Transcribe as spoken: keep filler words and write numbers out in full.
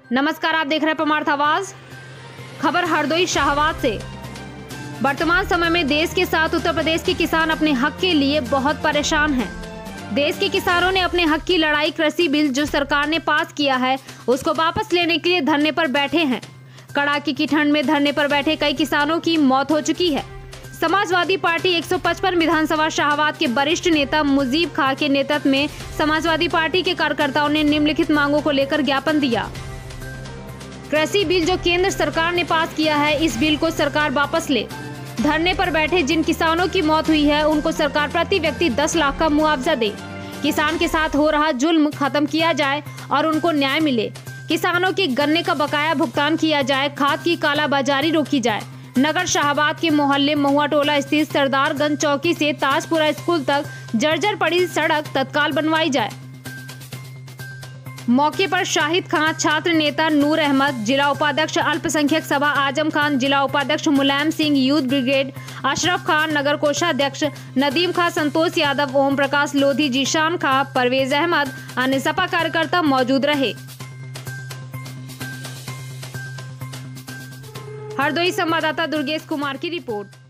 नमस्कार, आप देख रहे हैं परमार्थ आवाज। खबर हरदोई शाहबाद से। वर्तमान समय में देश के साथ उत्तर प्रदेश के किसान अपने हक के लिए बहुत परेशान हैं। देश के किसानों ने अपने हक की लड़ाई कृषि बिल जो सरकार ने पास किया है उसको वापस लेने के लिए धरने पर बैठे हैं। कड़ाके की ठंड में धरने पर बैठे कई किसानों की मौत हो चुकी है। समाजवादी पार्टी एक सौ पचपन विधानसभा शाहबाद के वरिष्ठ नेता मुजीब खां के नेतृत्व में समाजवादी पार्टी के कार्यकर्ताओं ने निम्नलिखित मांगों को लेकर ज्ञापन दिया। कृषि बिल जो केंद्र सरकार ने पास किया है, इस बिल को सरकार वापस ले। धरने पर बैठे जिन किसानों की मौत हुई है उनको सरकार प्रति व्यक्ति दस लाख का मुआवजा दे। किसान के साथ हो रहा जुल्म खत्म किया जाए और उनको न्याय मिले। किसानों के गन्ने का बकाया भुगतान किया जाए। खाद की कालाबाजारी रोकी जाए। नगर शाहबाद के मोहल्ले महुआ टोला स्थित सरदारगंज चौकी से ताजपुरा स्कूल तक जर्जर पड़ी सड़क तत्काल बनवाई जाए। मौके पर शाहिद खान, छात्र नेता नूर अहमद, जिला उपाध्यक्ष अल्पसंख्यक सभा आजम खान, जिला उपाध्यक्ष मुलायम सिंह, यूथ ब्रिगेड अशरफ खान, नगर कोषाध्यक्ष नदीम खान, संतोष यादव, ओम प्रकाश लोधी, जीशान खां, परवेज अहमद, अन्य सपा कार्यकर्ता मौजूद रहे। हरदोई संवाददाता दुर्गेश कुमार की रिपोर्ट।